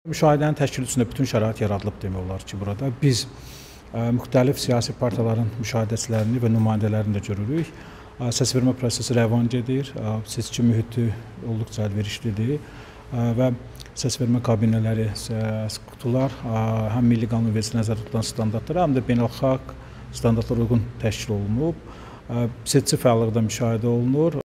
Müşahidənin təşkili üçün də bütün şərait yaradılıb demək olar ki, burada biz müxtəlif siyasi partiyaların müşahidəçilərini və nümayəndələrini də görürük. Səsvermə prosesi rəvan gedir, seçki mühiti olduqca əlverişlidir və səsvermə kabinələri, qutular həm milli qanunvericiliyə nəzərdə tutulan standartlara, həm də beynəlxalq standartlara uyğun təşkil olunub. Seçici fəallığı da müşahidə olunur.